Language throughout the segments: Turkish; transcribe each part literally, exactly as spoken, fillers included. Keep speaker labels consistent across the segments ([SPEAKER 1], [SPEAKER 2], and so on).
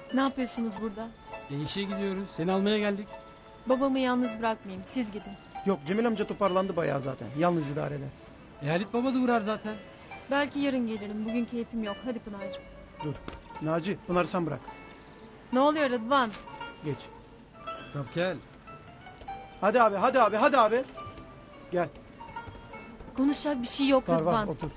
[SPEAKER 1] Ne yapıyorsunuz burada?
[SPEAKER 2] E işe gidiyoruz. Seni almaya geldik.
[SPEAKER 1] Babamı yalnız bırakmayayım. Siz gidin.
[SPEAKER 3] Yok, Cemil amca toparlandı bayağı zaten. Yalnız idare eder.
[SPEAKER 2] E Halit baba da uğrar zaten.
[SPEAKER 1] Belki yarın gelirim. Bugün keyfim yok. Hadi Pınar'cığım.
[SPEAKER 3] Dur. Naci, Pınar'ı sen bırak.
[SPEAKER 1] Ne oluyor Rıdvan?
[SPEAKER 3] Geç.
[SPEAKER 2] Kap gel.
[SPEAKER 3] Hadi abi, hadi abi, hadi abi. Gel.
[SPEAKER 1] Konuşacak bir şey yok
[SPEAKER 3] Var
[SPEAKER 1] Rıdvan.
[SPEAKER 3] var, otur.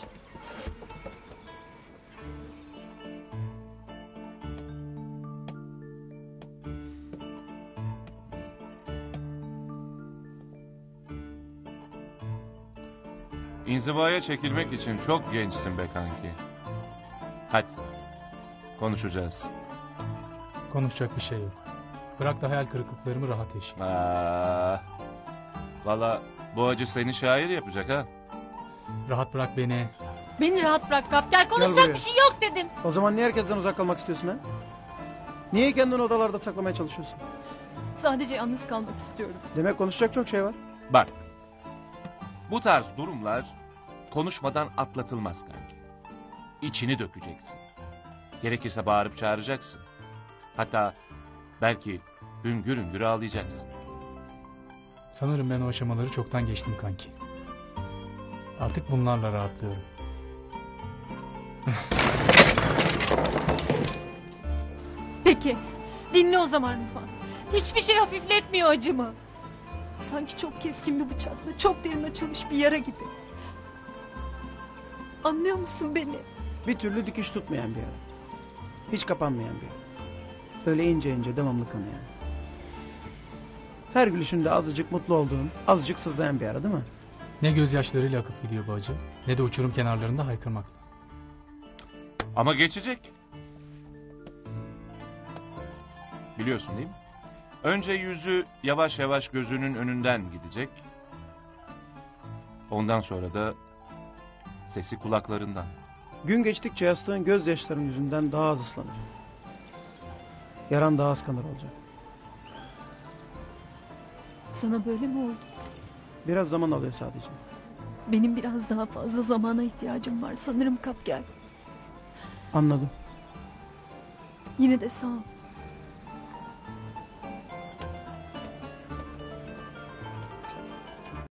[SPEAKER 4] İnzivaya çekilmek için çok gençsin be kanki. Hadi. Konuşacağız.
[SPEAKER 5] Konuşacak bir şey yok. Bırak da hayal kırıklıklarımı rahat yaşayayım.
[SPEAKER 4] Aa, valla bu acı seni şair yapacak ha.
[SPEAKER 5] Rahat bırak beni.
[SPEAKER 1] Beni rahat bırak Kap. Gel
[SPEAKER 3] buraya.
[SPEAKER 1] konuşacak bir şey yok dedim.
[SPEAKER 3] O zaman niye herkesten uzak kalmak istiyorsun ha? Niye kendini odalarda saklamaya çalışıyorsun?
[SPEAKER 1] Sadece yalnız kalmak istiyorum.
[SPEAKER 3] Demek konuşacak çok şey var.
[SPEAKER 4] Bak. Bu tarz durumlar konuşmadan atlatılmaz kanki. İçini dökeceksin. Gerekirse bağırıp çağıracaksın. Hatta belki hüngür hüngür ağlayacaksın.
[SPEAKER 5] Sanırım ben o aşamaları çoktan geçtim kanki. Artık bunlarla rahatlıyorum.
[SPEAKER 1] Peki. Dinle o zaman Rıdvan. Hiçbir şey hafifletmiyor acımı. Sanki çok keskin bir bıçakla çok derin açılmış bir yara gibi. Anlıyor musun beni?
[SPEAKER 3] Bir türlü dikiş tutmayan bir yara. Hiç kapanmayan bir yara. Öyle ince ince devamlı kanayan. Her gülüşünde azıcık mutlu olduğun, azıcık sızlayan bir yara değil mi?
[SPEAKER 5] Ne gözyaşlarıyla akıp gidiyor bu acı, ne de uçurum kenarlarında haykırmakla.
[SPEAKER 4] Ama geçecek. Biliyorsun değil mi? Önce yüzü yavaş yavaş gözünün önünden gidecek. Ondan sonra da sesi kulaklarından.
[SPEAKER 3] Gün geçtikçe yastığın gözyaşların yüzünden daha az ıslanır. Yaran daha az kanır olacak.
[SPEAKER 1] Sana böyle mi oldu?
[SPEAKER 3] Biraz zaman alıyor sadece.
[SPEAKER 1] Benim biraz daha fazla zamana ihtiyacım var sanırım Kap gel.
[SPEAKER 3] Anladım.
[SPEAKER 1] Yine de sağ ol.